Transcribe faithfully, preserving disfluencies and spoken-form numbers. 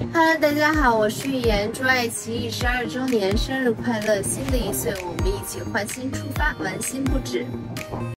Hello， 大家好，我是喻言，祝爱奇艺十二周年生日快乐！新的一岁，我们一起焕新出发，玩心不止。